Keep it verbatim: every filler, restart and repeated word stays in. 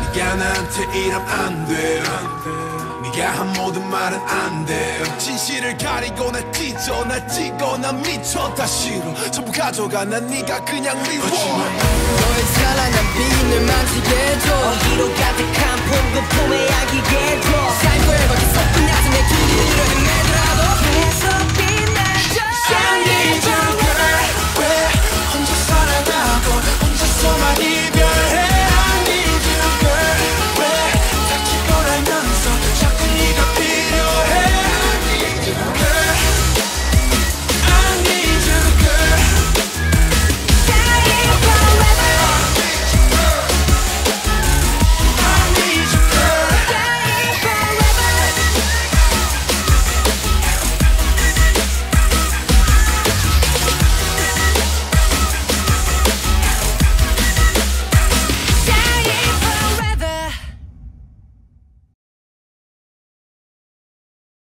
네가 나한테 이러면 안돼 네가 한 모든 말은 안돼 진실을 가리고 날 찢어 날 찍어 난 미쳐 다 싫어 전부 가져가 난 네가 그냥 미워 너의 찬란한 빛을 만지게